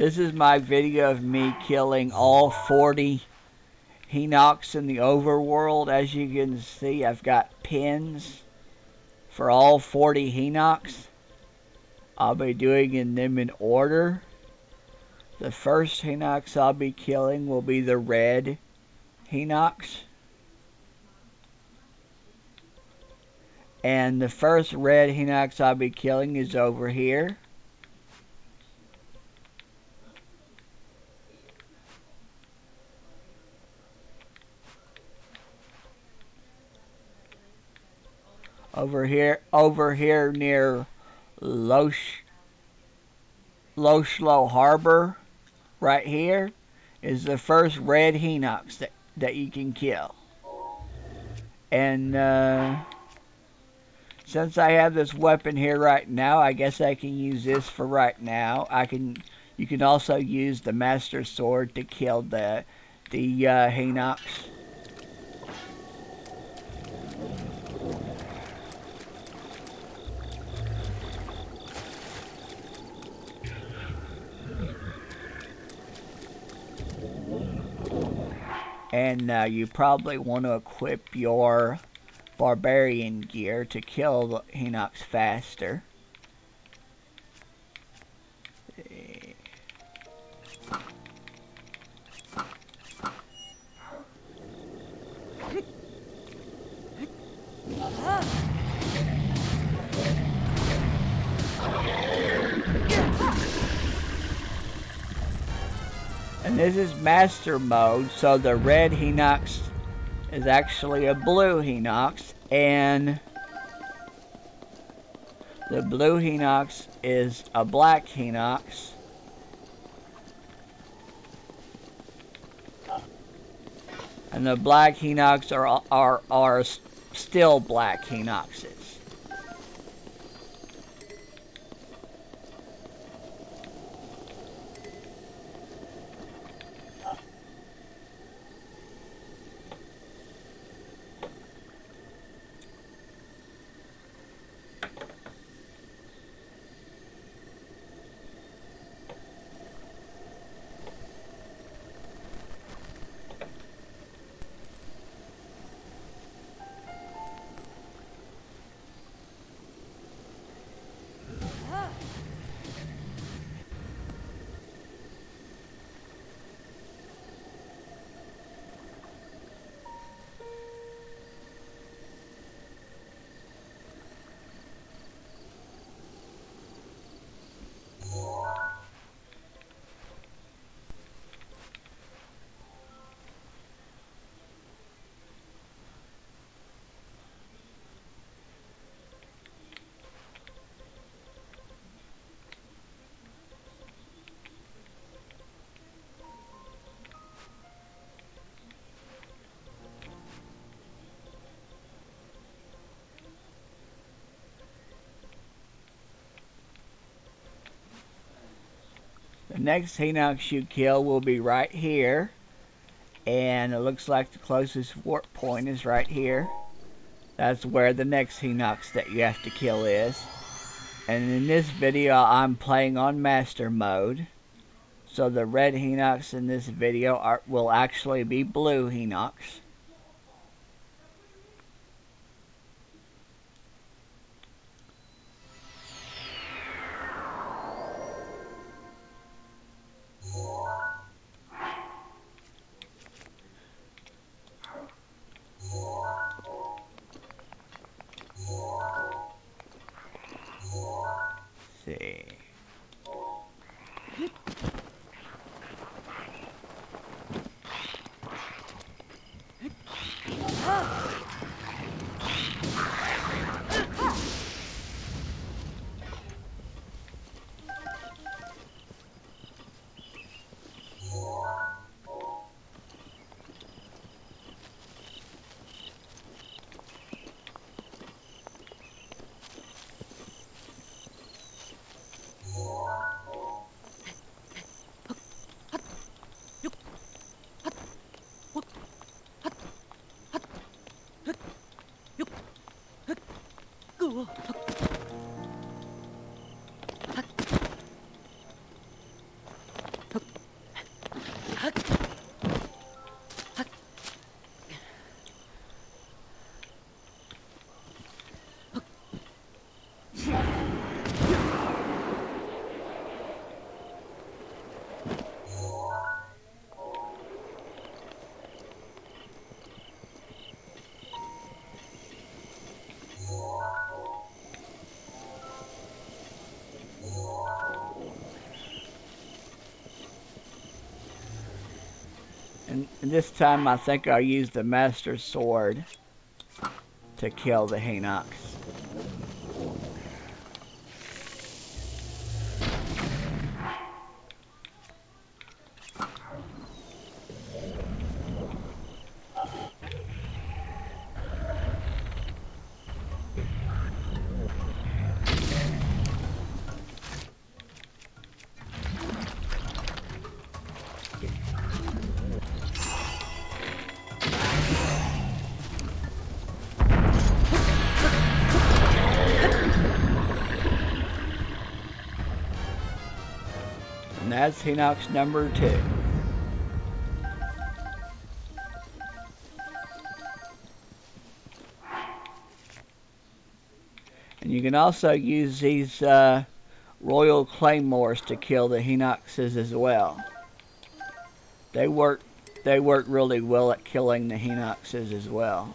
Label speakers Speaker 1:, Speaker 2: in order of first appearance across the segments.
Speaker 1: This is my video of me killing all 40 Hinox in the overworld. As you can see, I've got pins for all 40 Hinox. I'll be doing them in order. The first Hinox I'll be killing will be the red Hinox. And the first red Hinox I'll be killing is over here. Over here near Lochlo Harbor, right here, is the first red Hinox that you can kill. And since I have this weapon here right now, I guess I can use this for right now. You can also use the Master Sword to kill the Hinox. And you probably want to equip your barbarian gear to kill the Hinox faster. And this is Master Mode, so the red Hinox is actually a blue Hinox, and the blue Hinox is a black Hinox. And the black Hinox are still black Hinoxes. The next Hinox you kill will be right here, and it looks like the closest warp point is right here. That's where the next Hinox that you have to kill is. And in this video I'm playing on Master Mode, so the red Hinox in this video will actually be blue Hinox. See. And this time I think I'll use the Master Sword to kill the Hinox. And that's Hinox number 2. And you can also use these Royal Claymores to kill the Hinoxes as well. They work really well at killing the Hinoxes as well.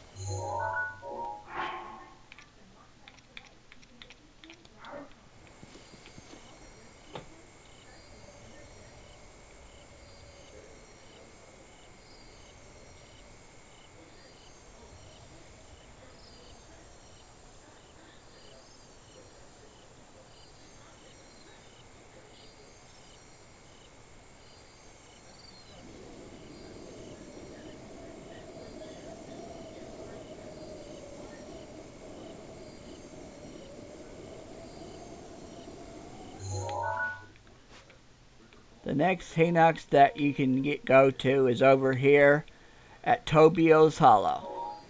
Speaker 1: The next Hinox that you can go to is over here at Tobio's Hollow.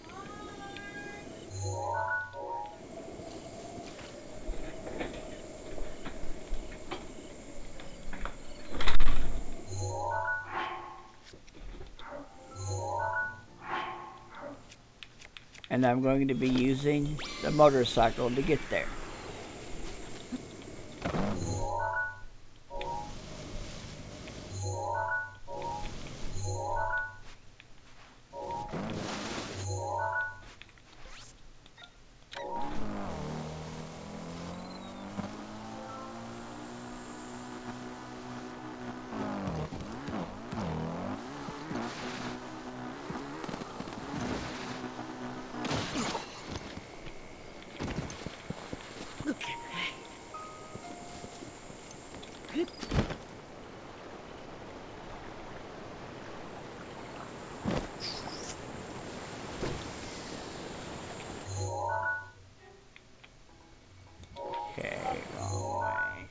Speaker 1: And I'm going to be using the motorcycle to get there. Okay, wrong way.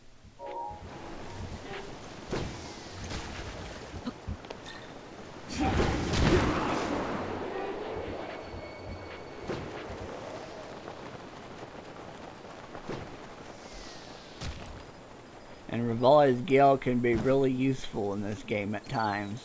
Speaker 1: And Revali's Gale can be really useful in this game at times.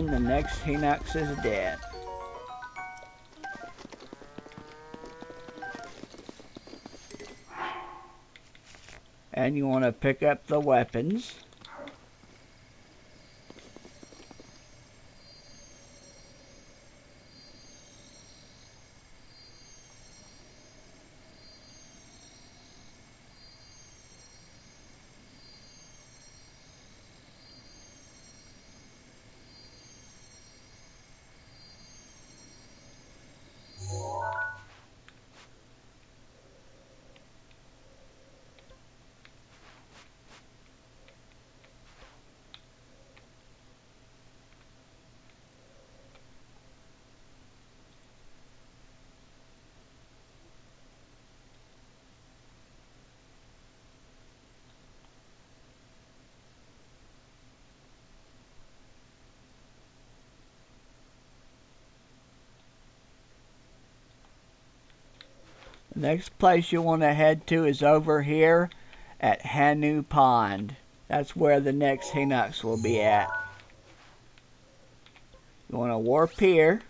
Speaker 1: and the next Hinox is dead. And you want to pick up the weapons. The next place you want to head to is over here at Hanu Pond. That's where the next Hinox will be at. You want to warp here.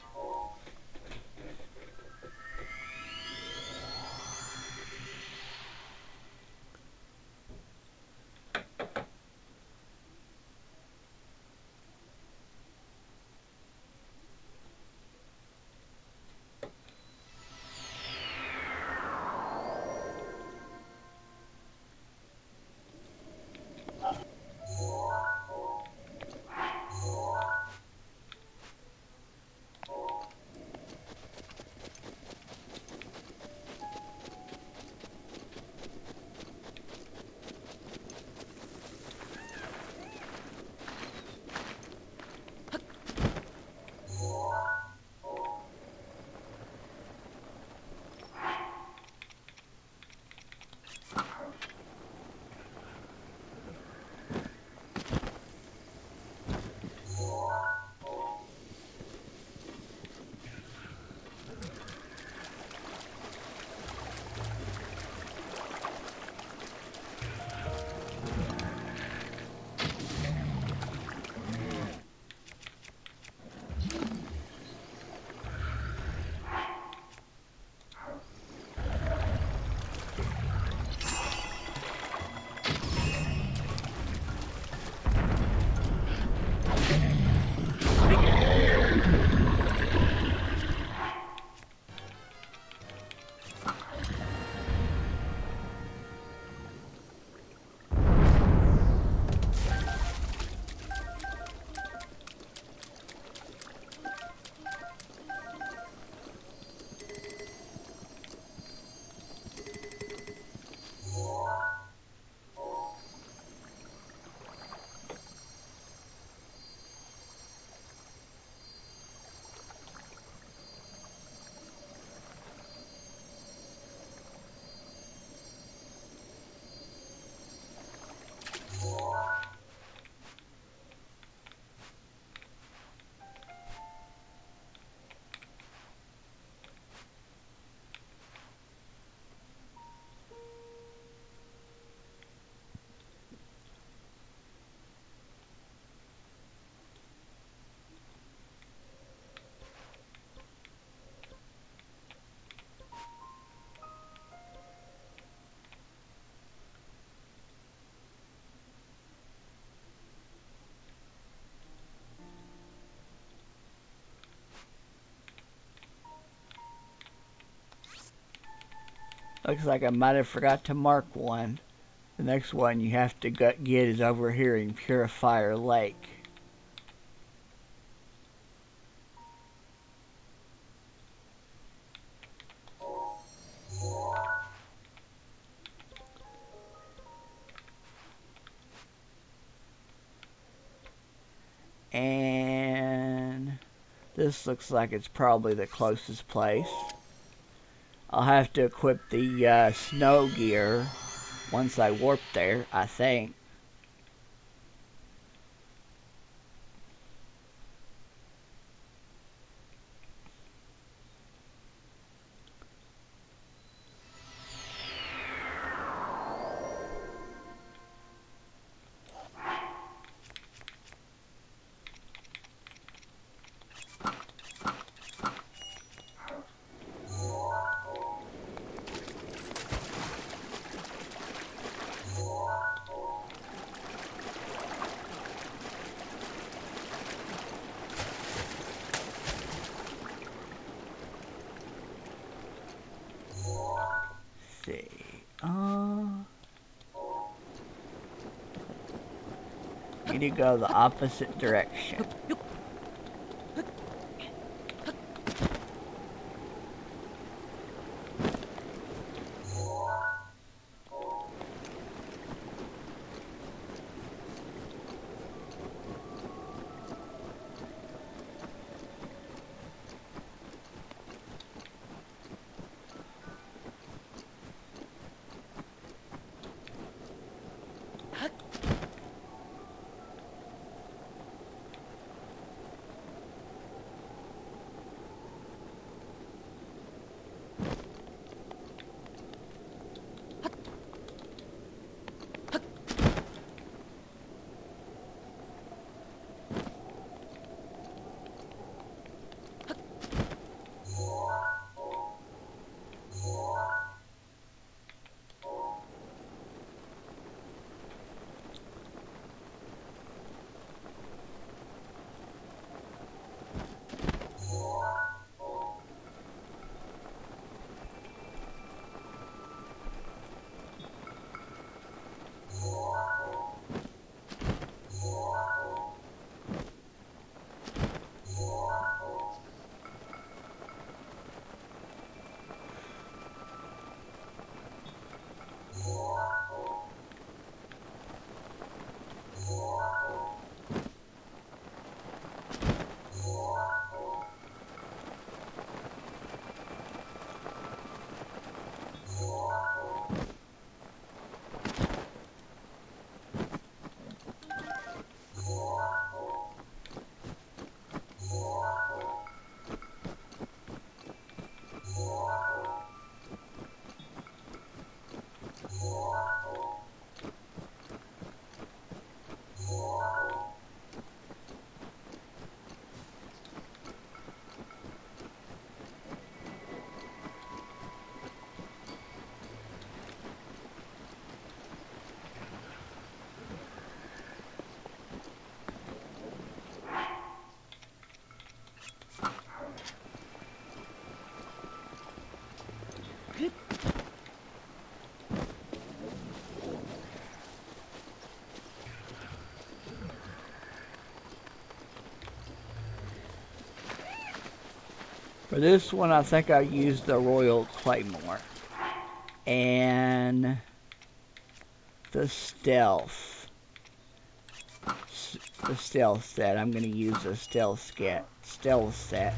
Speaker 1: Looks like I might have forgot to mark one. The next one you have to get is over here in Purifier Lake. And this looks like it's probably the closest place. I'll have to equip the snow gear once I warp there, I think. to go the opposite direction. For this one, I think I used the Royal Claymore and the Stealth. The Stealth set. I'm going to use the Stealth set.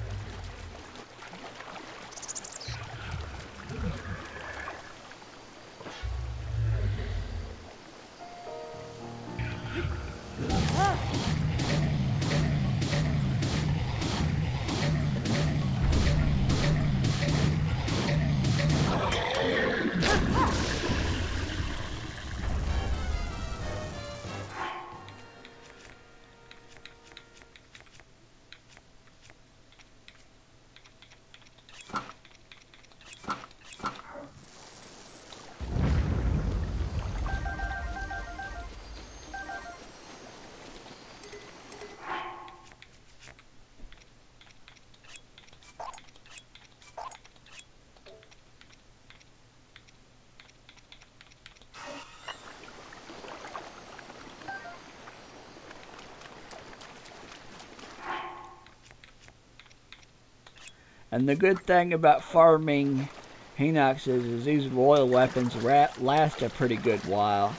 Speaker 1: And the good thing about farming Hinoxes is these royal weapons last a pretty good while.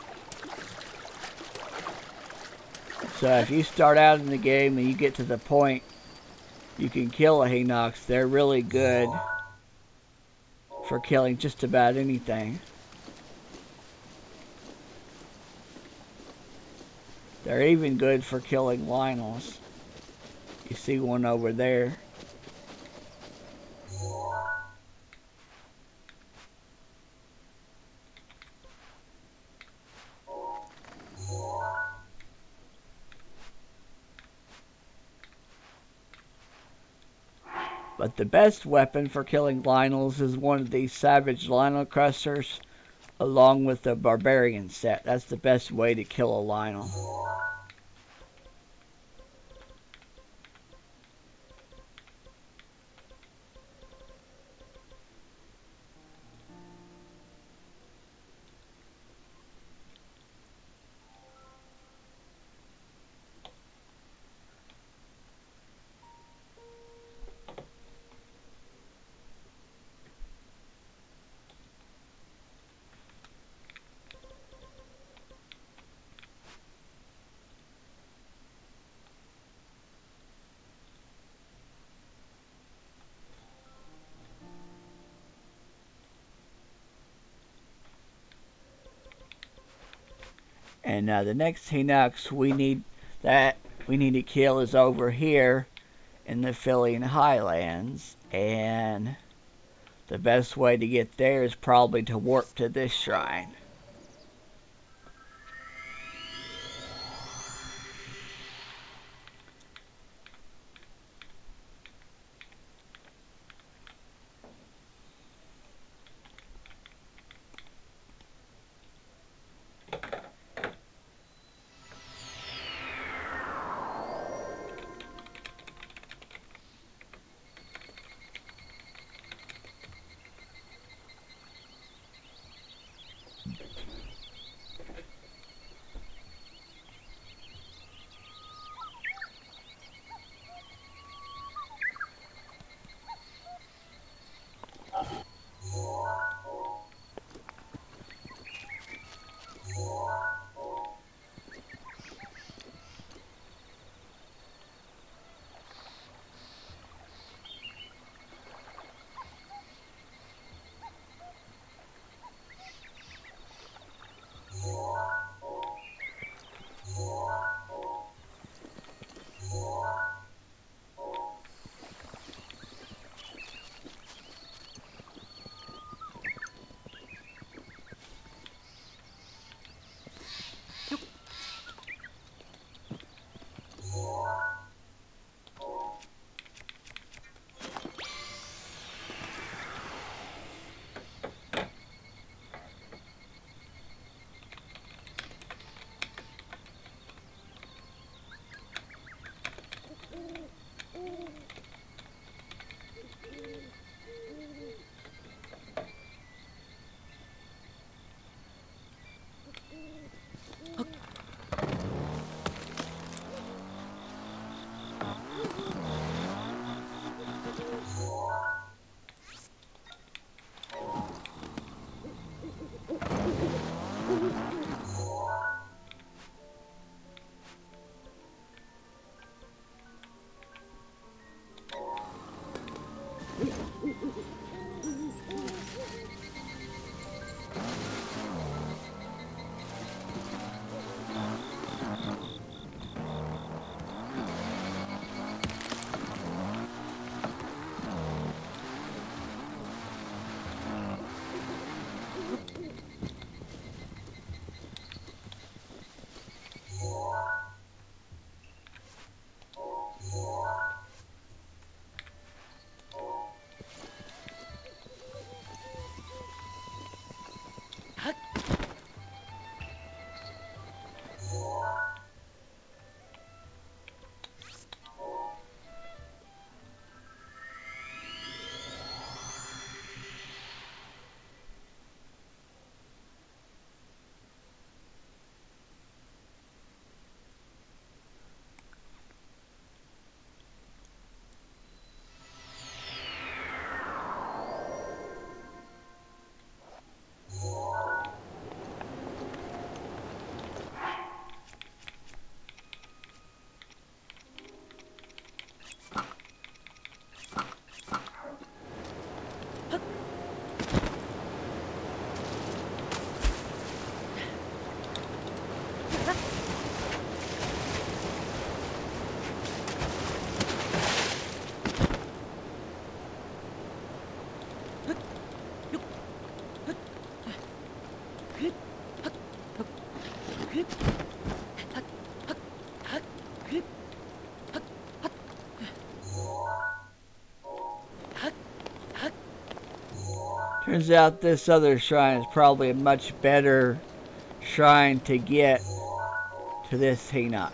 Speaker 1: So if you start out in the game and you get to the point you can kill a Hinox, they're really good for killing just about anything. They're even good for killing Lynels. You see one over there. But the best weapon for killing Lynels is one of these Savage Lynel Crushers along with the Barbarian set. That's the best way to kill a Lynel. And the next Hinox we need to kill is over here in the Philian Highlands, and the best way to get there is probably to warp to this shrine. Turns out this other shrine is probably a much better shrine to get to this Hinox.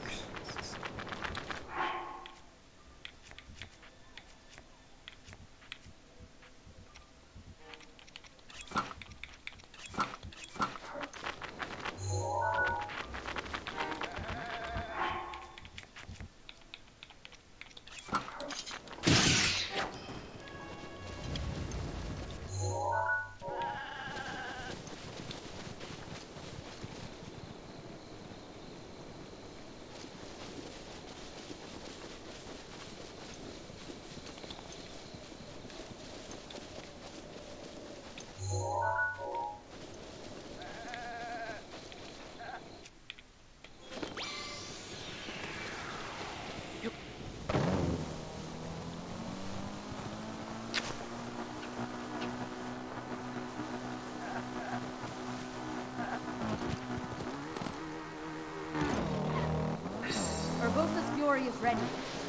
Speaker 2: inventory is ready.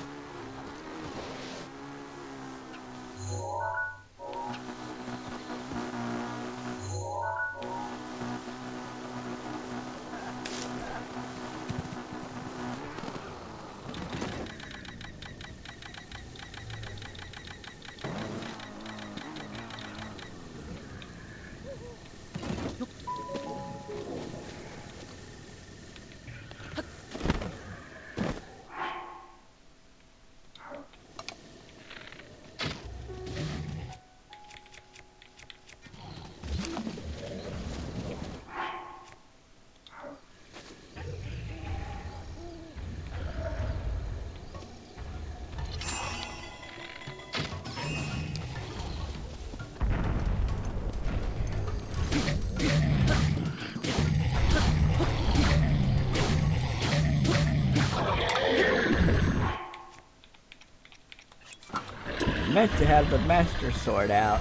Speaker 1: Meant to have the master sword out.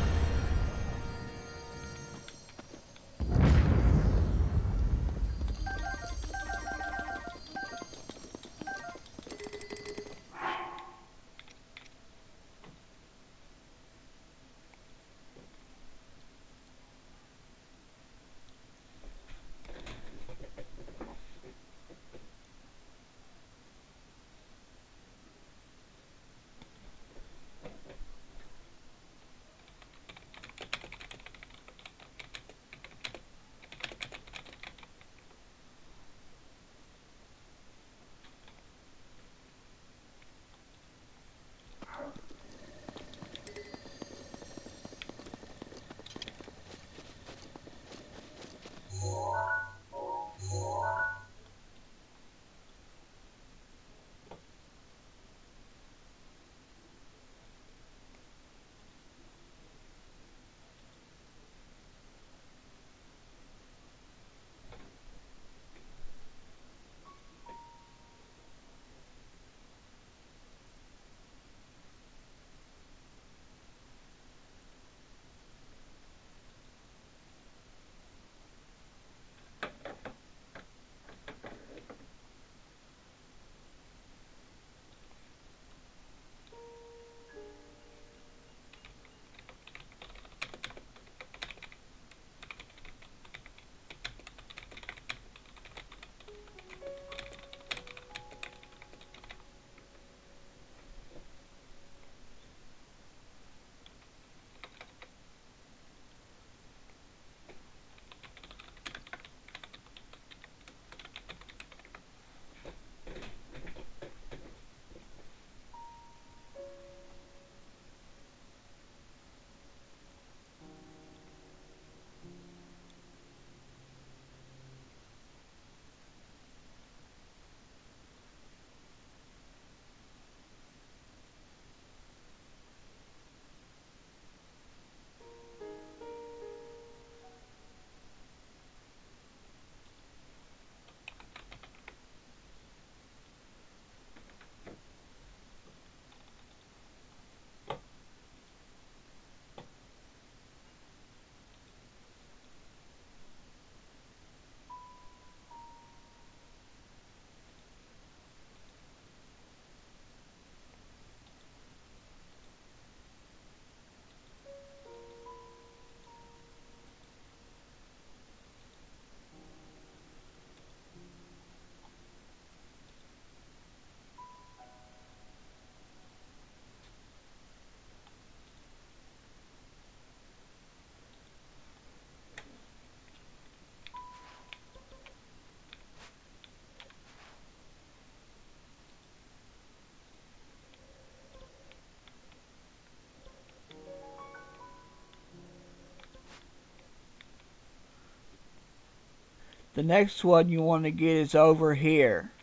Speaker 1: The next one you want to get is over here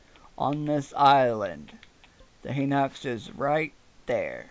Speaker 1: on this island. The Hinox is right there.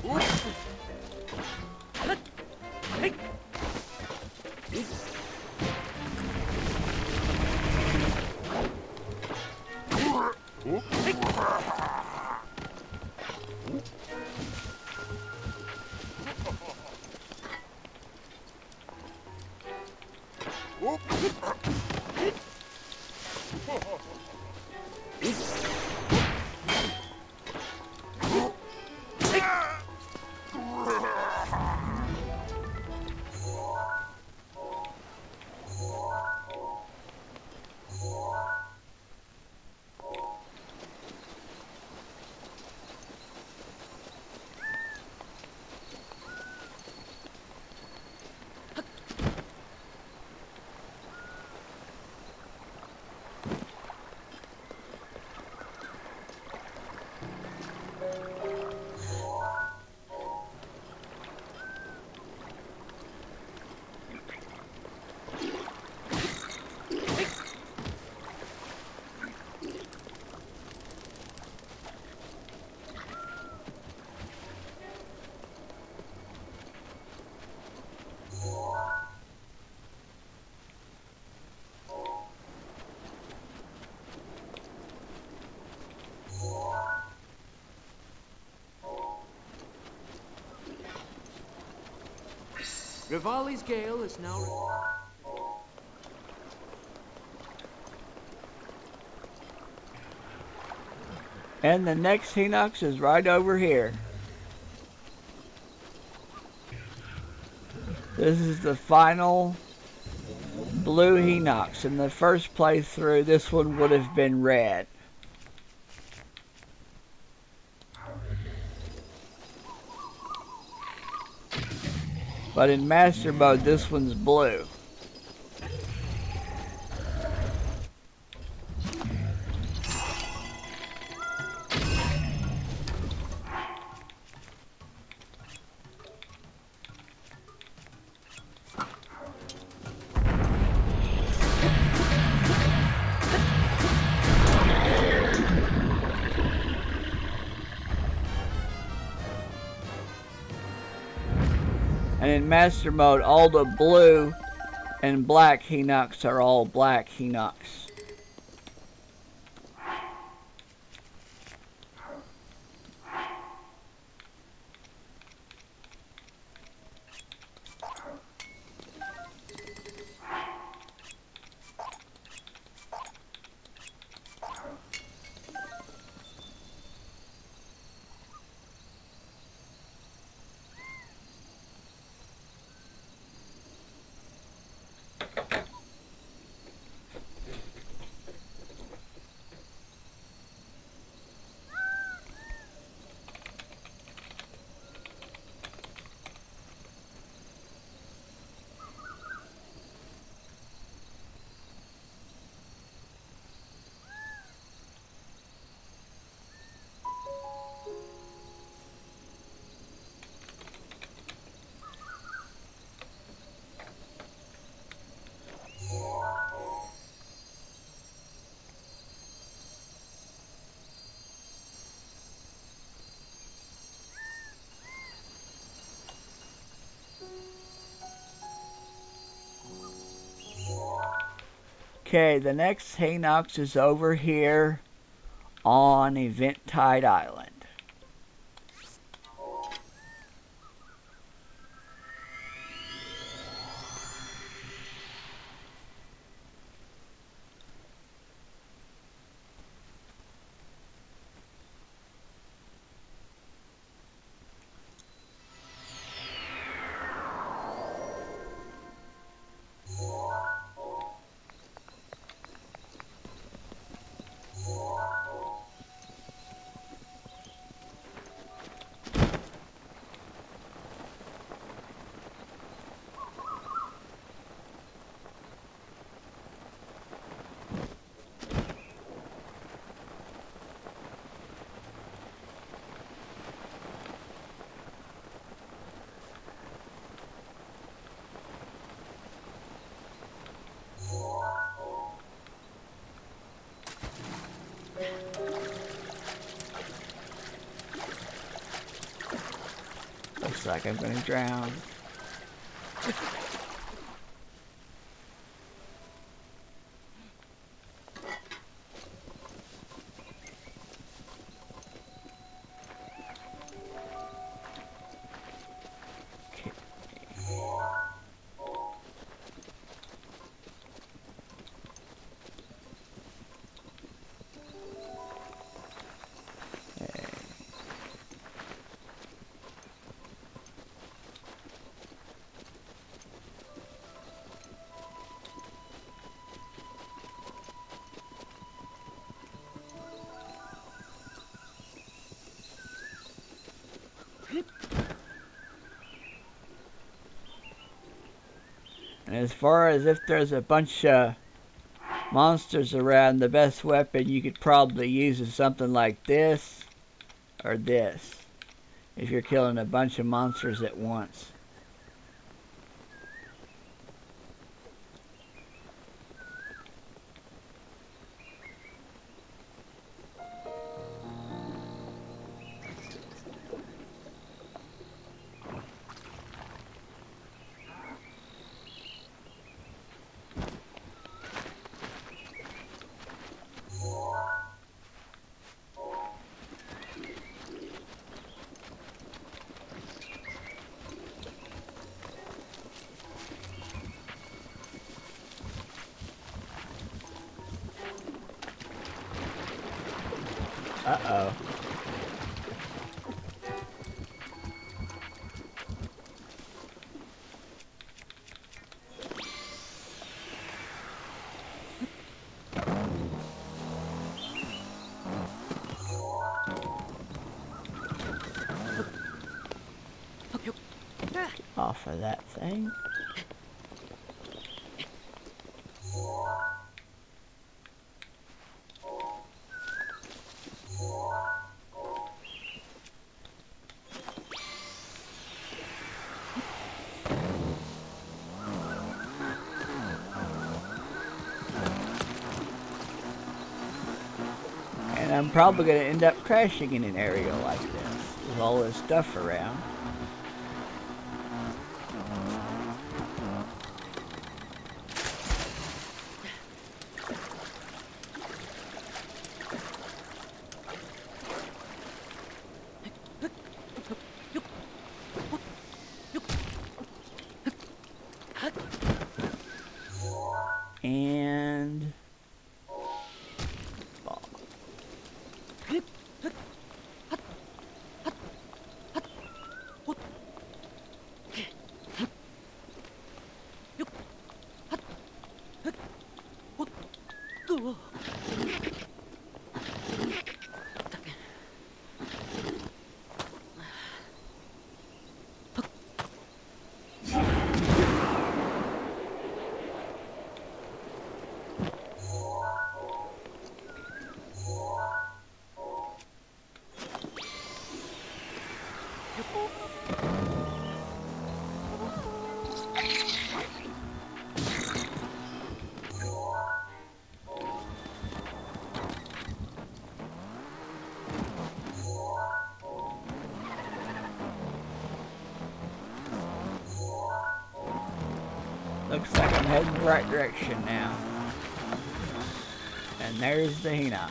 Speaker 2: Rivali's gale is now...
Speaker 1: And the next Hinox is right over here. This is the final blue Hinox. In the first playthrough, this one would have been red. But in Master Mode, this one's blue. And in Master Mode, all the blue and black Hinox are all black Hinox. Okay, the next Hinox is over here on Eventide Island. Looks like I'm gonna drown. And as far as if there's a bunch of monsters around, the best weapon you could probably use is something like this or this, if you're killing a bunch of monsters at once. Uh-oh. Off of that thing. And I'm probably going to end up crashing in an area like this with all this stuff around. And looks like I'm heading the right direction now. And there's the Hinox.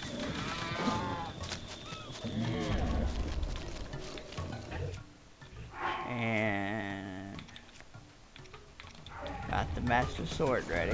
Speaker 1: And got the Master Sword ready.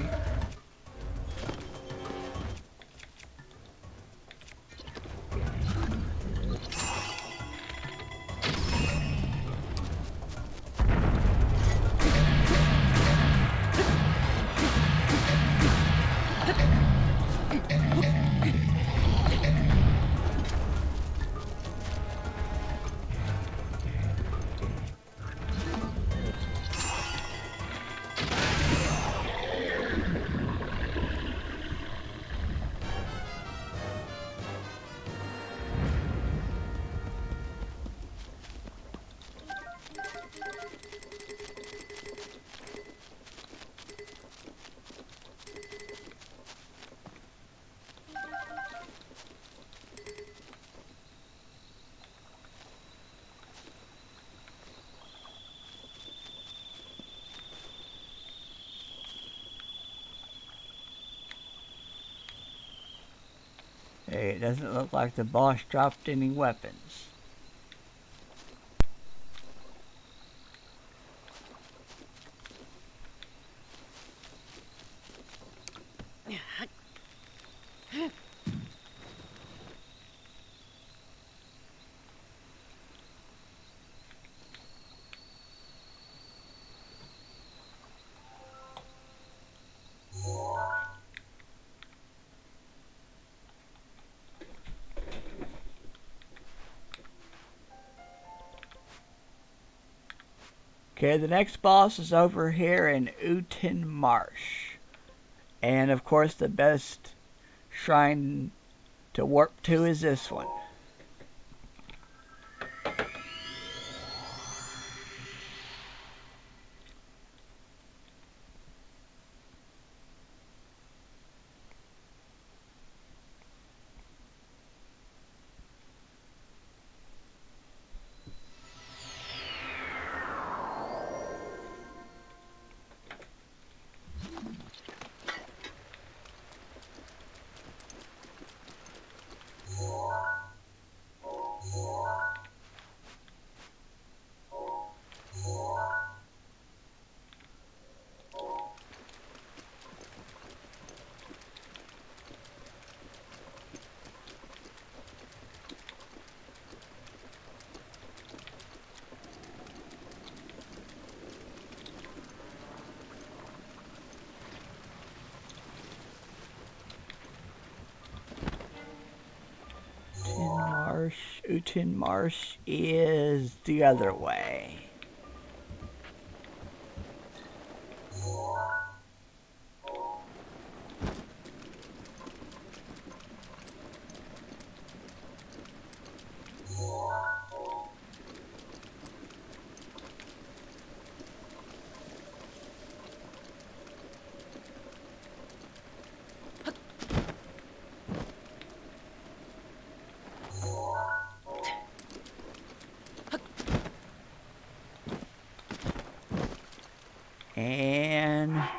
Speaker 1: Okay, it doesn't look like the boss dropped any weapons. Okay, the next boss is over here in Uten Marsh. And of course the best shrine to warp to is this one. Uten Marsh is the other way. And I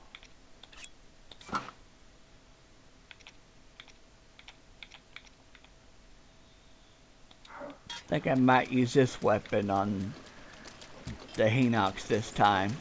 Speaker 1: think I might use this weapon on the Hinox this time.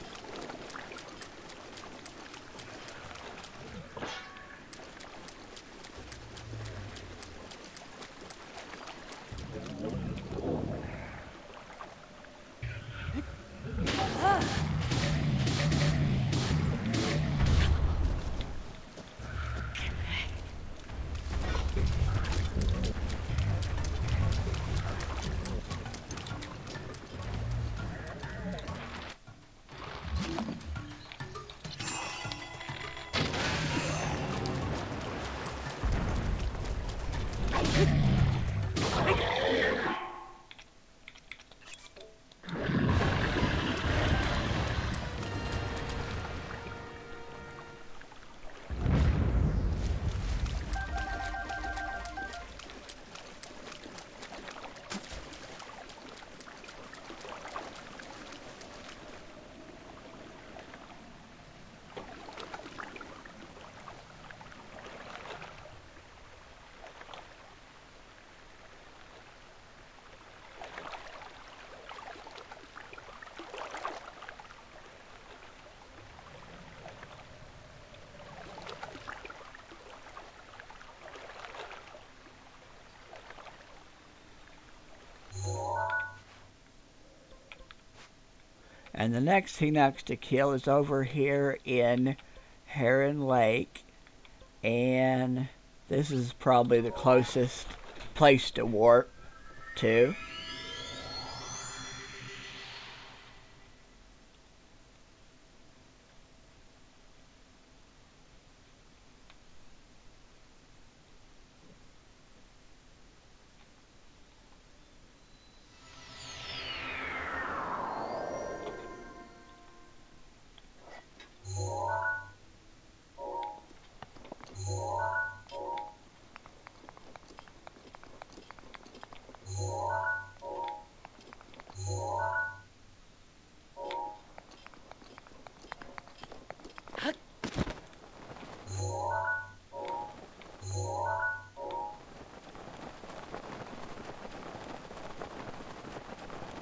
Speaker 1: And the next Hinox to kill is over here in Heron Lake. And this is probably the closest place to warp to.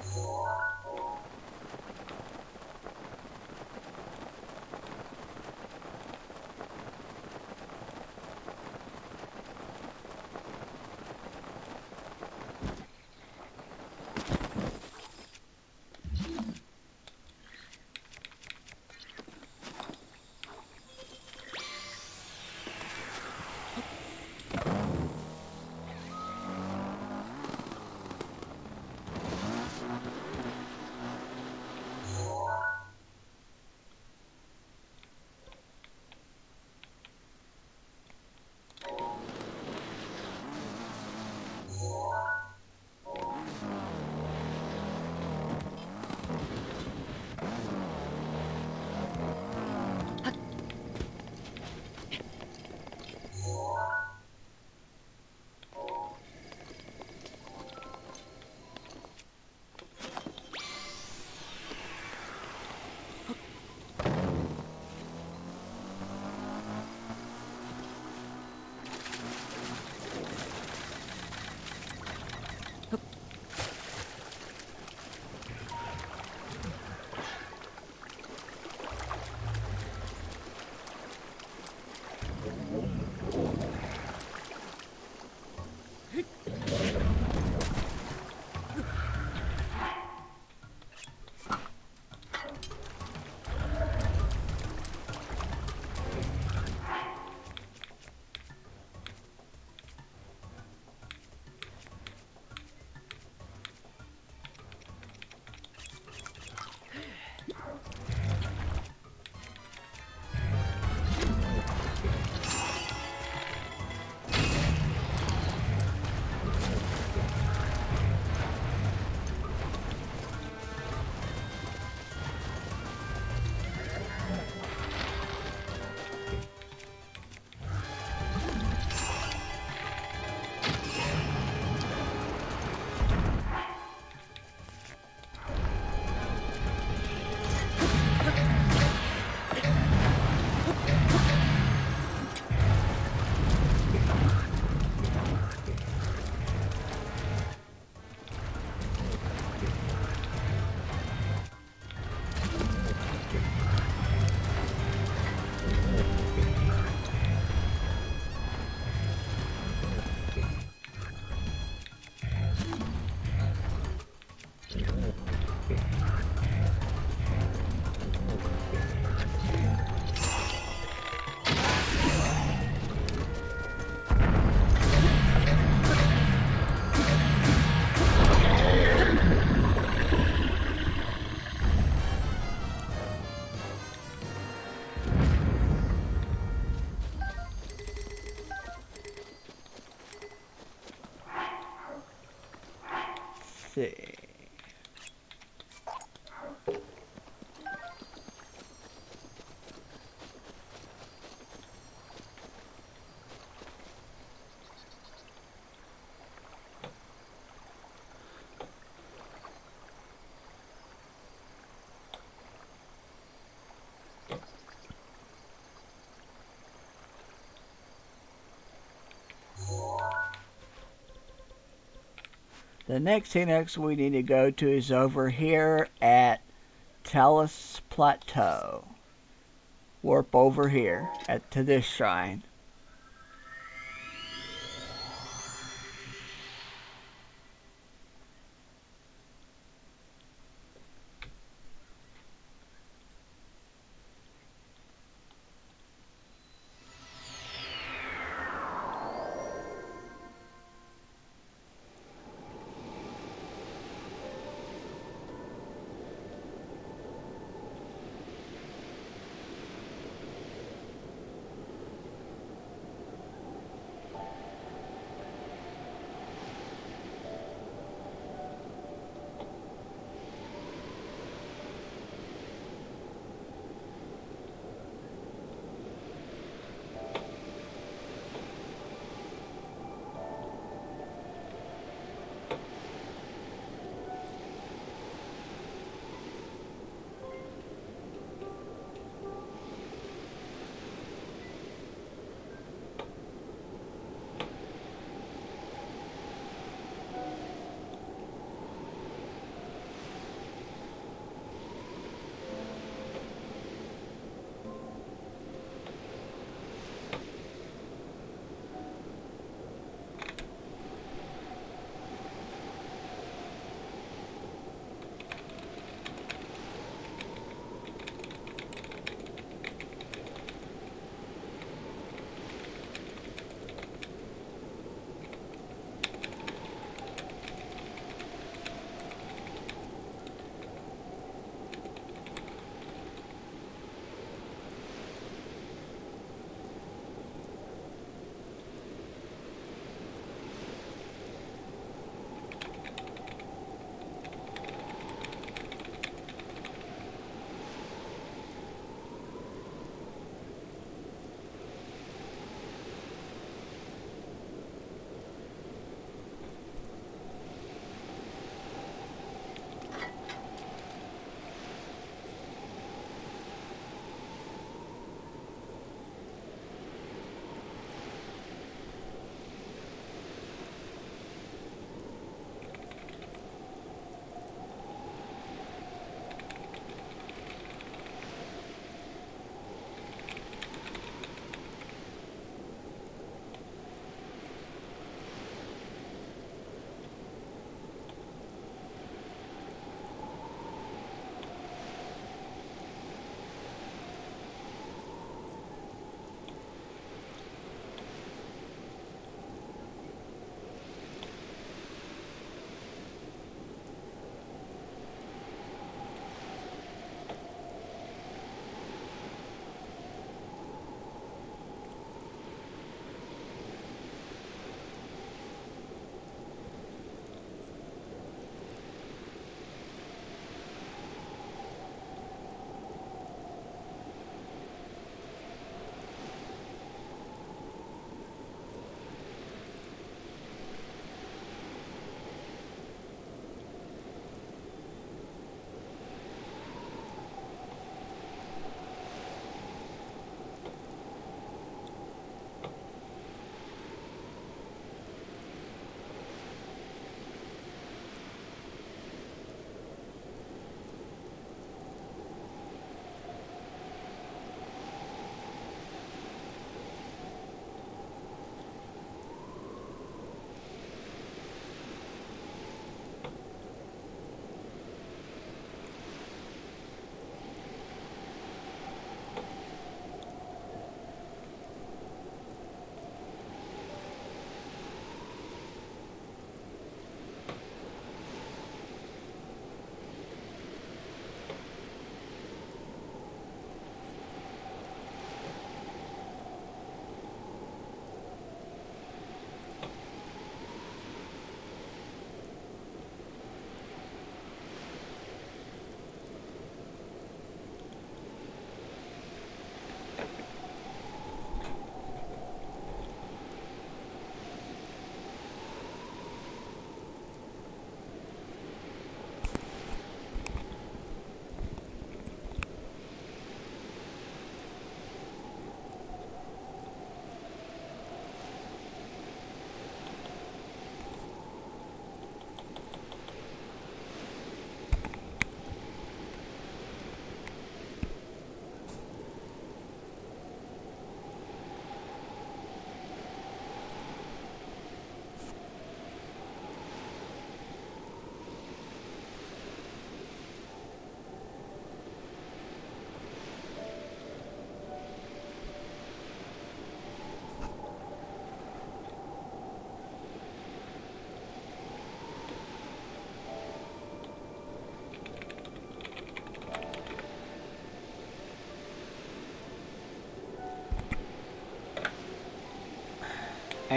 Speaker 1: See. The next Hinox we need to go to is over here at Talus Plateau. Warp over here to this shrine.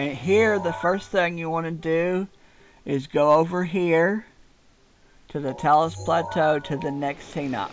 Speaker 1: And here, the first thing you want to do is go over here to the Talus Plateau to the next Hinox.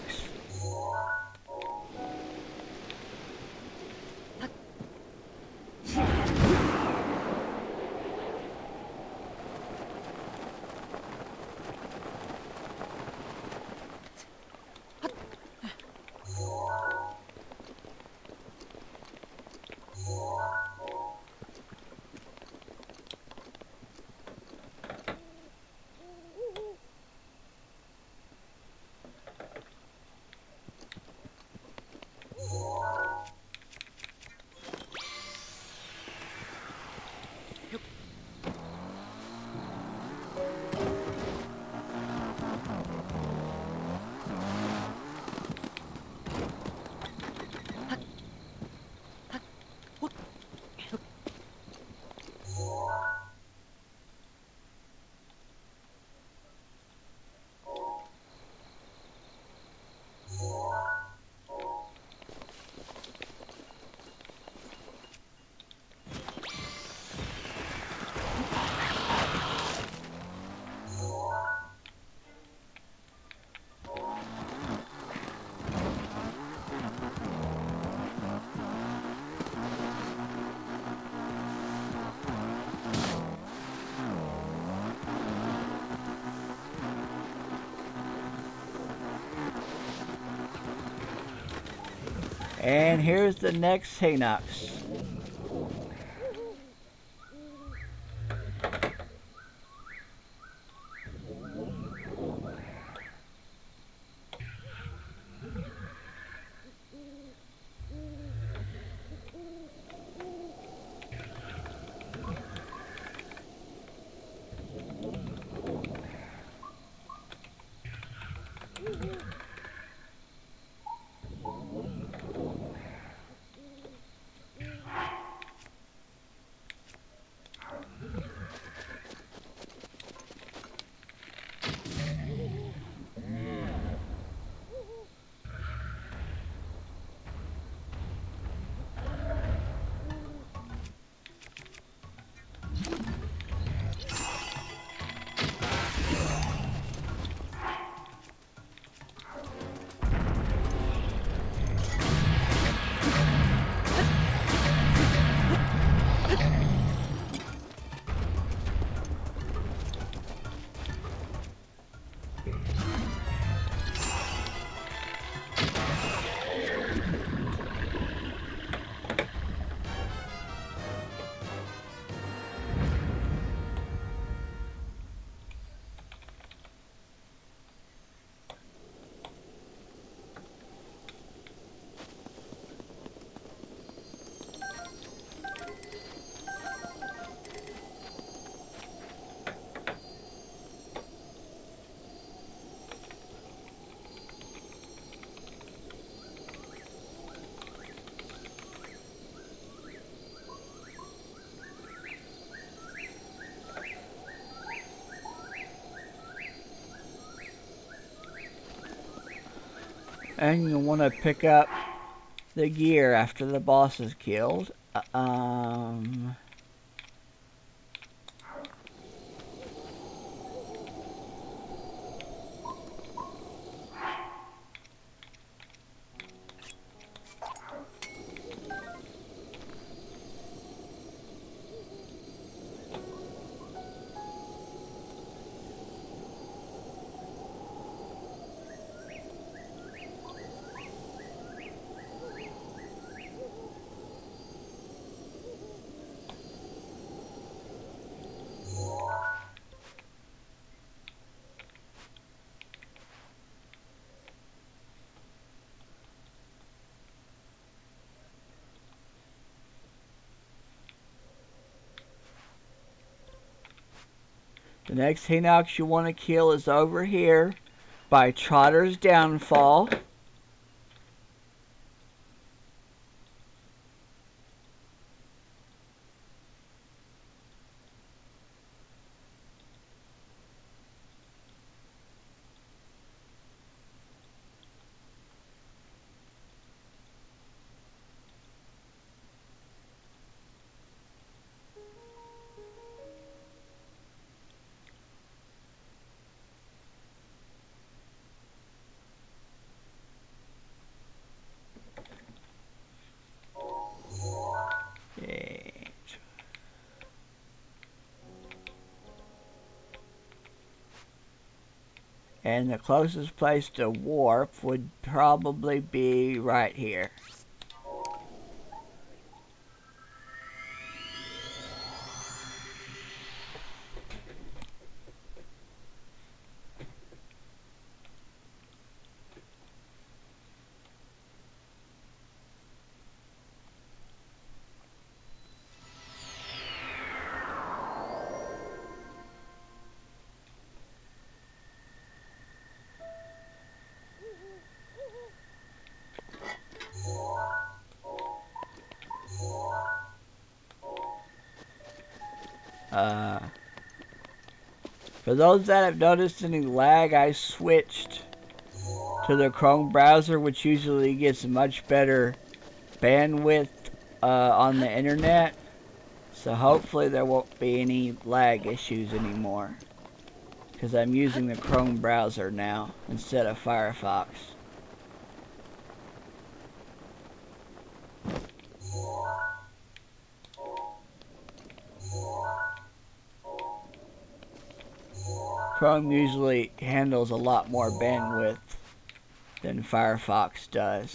Speaker 1: And here's the next Hinox. And you want to pick up the gear after the boss is killed. The next Hinox you want to kill is over here by Trotter's Downfall. And the closest place to warp would probably be right here. For those that have noticed any lag, I switched to the Chrome browser, which usually gets much better bandwidth on the internet. So hopefully there won't be any lag issues anymore, because I'm using the Chrome browser now instead of Firefox. Chrome usually handles a lot more bandwidth than Firefox does.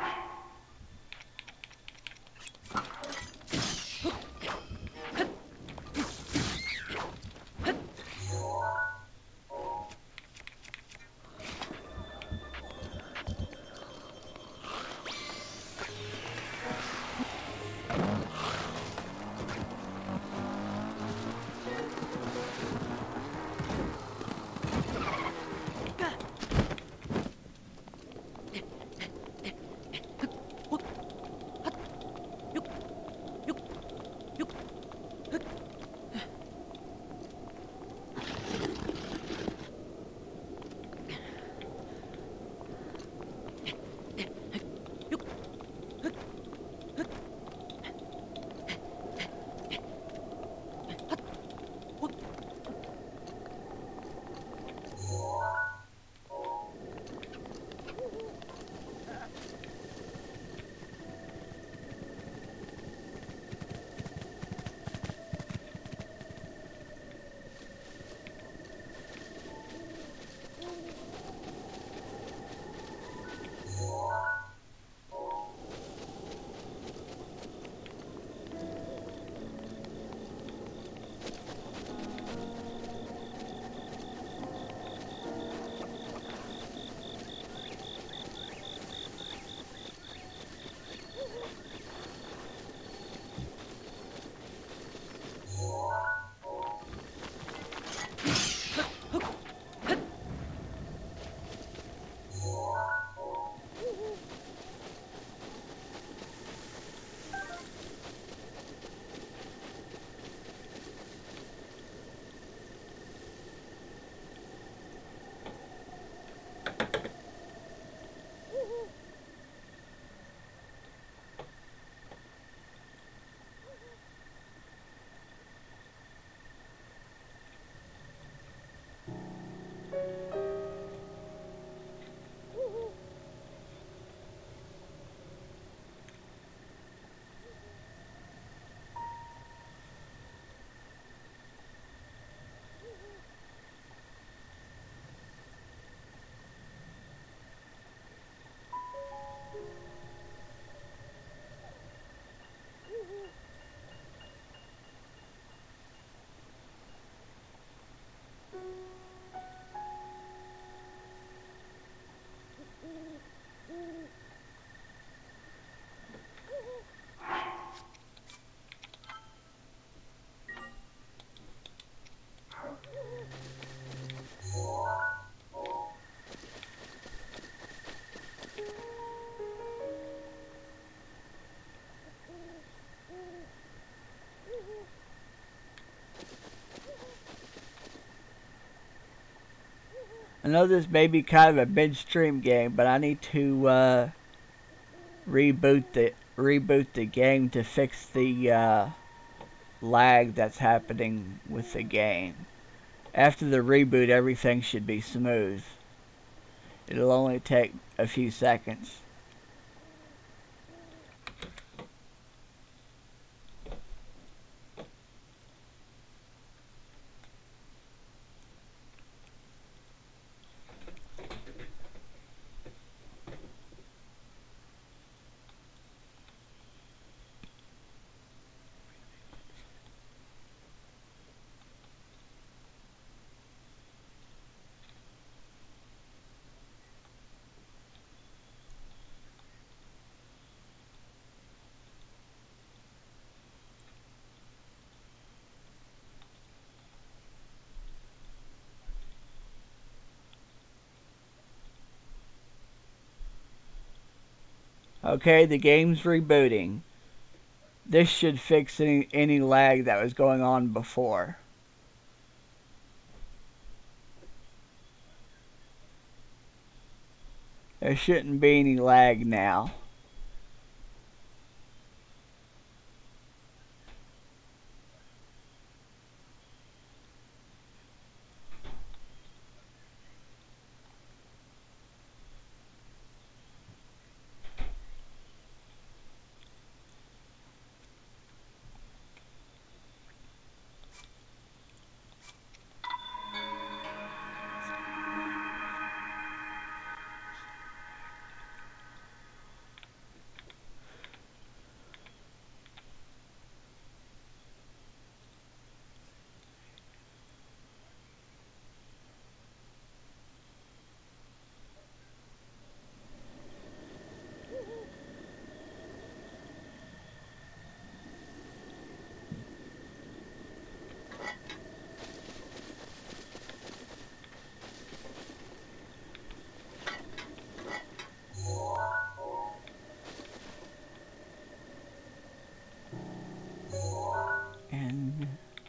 Speaker 1: I know this may be kind of a midstream game, but I need to reboot the game to fix the lag that's happening with the game. After the reboot, everything should be smooth. It'll only take a few seconds. Okay, the game's rebooting. This should fix any lag that was going on before. There shouldn't be any lag now. And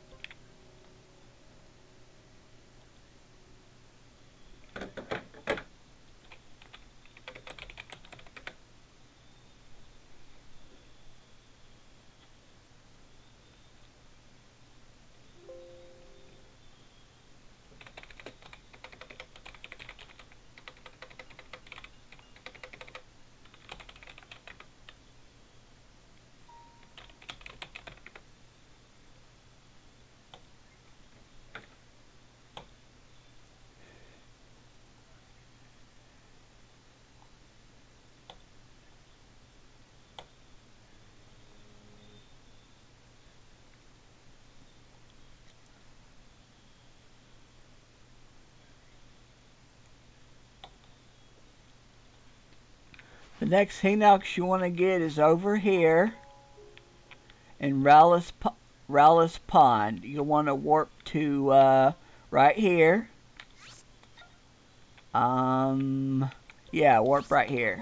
Speaker 1: the next Hinox you want to get is over here in Rallis Pond. You'll want to warp to right here. Yeah, warp right here.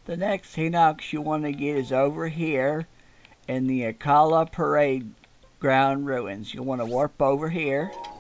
Speaker 1: The next Hinox you want to get is over here in the Akkala Parade Ground ruins. You'll want to warp over here.